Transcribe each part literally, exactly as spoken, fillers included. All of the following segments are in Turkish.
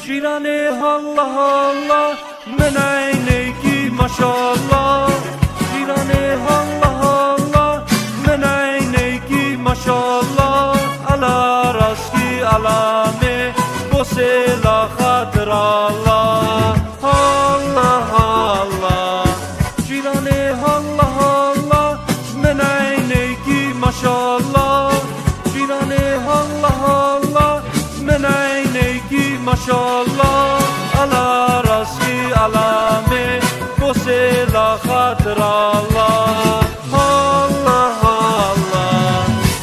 جیرانه الله الله من عینکی ماشاءالله جیرانه الله الله من عینکی ماشاءالله علا راستی علامه بوسلا خاطر الله الله الله جیرانه الله الله من عینکی ماشاءالله جیرانه الله الله من عینکی ماشاءالله علا راستی علامه بوسلا خاطر الله الله الله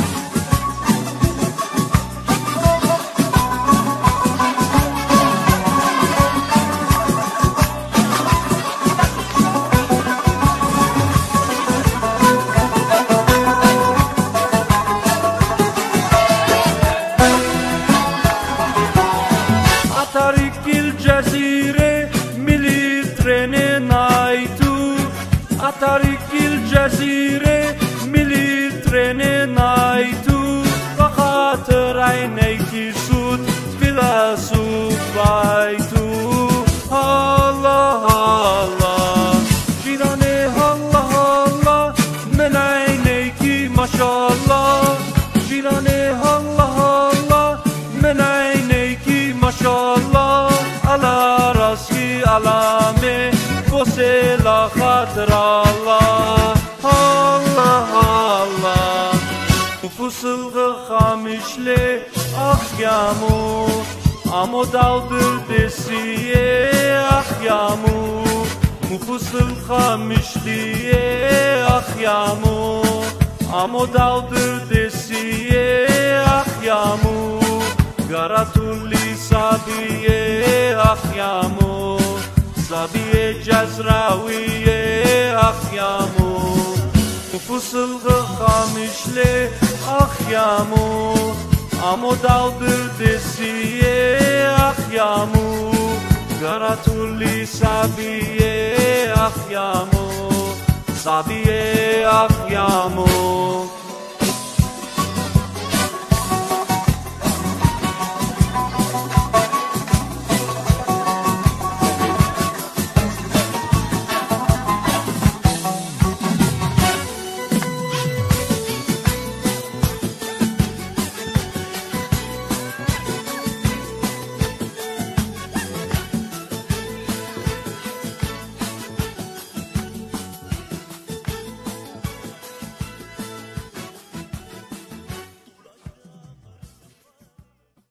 طريق الجزيرة ملي ترين نايتو طريق الجزيرة ملي ترين نايتو بخاطر عينيك سود فيلسوف بايتو الله الله جيراني الله الله من عينيك ما شاء الله جيراني الله الله من عينيك ما شاء الله على راسي علامة بوسلا خاطر الله الله الله Fısılgı hamişle ah yağmur Amo daldır desiye ah yağmur Mufısıl hamişliye ah yağmur Amo daldır desiye ah yağmur Garatulli sabiye ah yağmur Sabiye cezraviye ah yağmur Fısılgı hamişle ah yağmur Amo daldır desiye ah yağmur Garatulli sabiye ah yağmur Sabiye ah yağmur